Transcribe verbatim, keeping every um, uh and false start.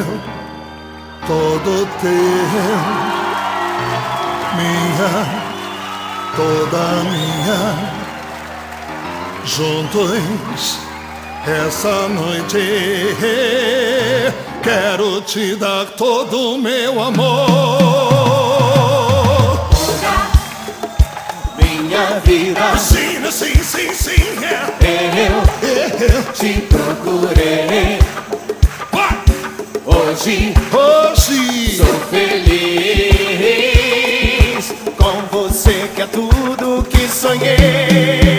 meu, todo teu, minha, toda minha, juntos essa noite quero te dar todo o meu amor. Toda minha vida, Sim, sim, sim, sim, é. eu, Eu te procurei. Hoje, hoje sou feliz com você, que é tudo que sonhei.